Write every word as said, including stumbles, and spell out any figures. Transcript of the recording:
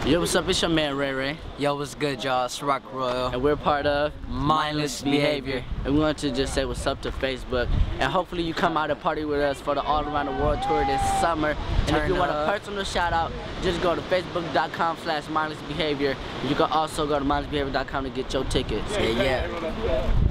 Yo, what's up? It's your man Ray Ray. Yo, what's good, y'all? It's Rock Royal. And we're part of Mindless Behavior. And we want to just say what's up to Facebook. And hopefully you come out and party with us for the All Around the World Tour this summer. And Turn if you want a up. personal shout out, just go to facebook dot com slash mindless behavior. You can also go to mindless behavior dot com to get your tickets. Yeah, yeah.